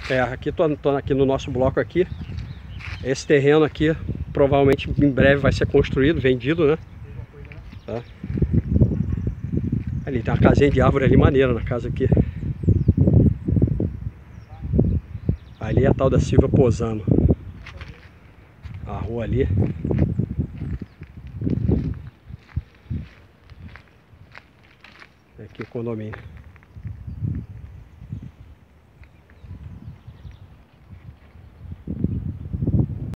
Aqui tô aqui no nosso bloco aqui. Esse terreno aqui provavelmente em breve vai ser construído, vendido, né? Tá. Ali tem uma casinha de árvore ali maneira na casa aqui. Ali é a tal da Silvia Posano. A rua ali. Aqui o condomínio.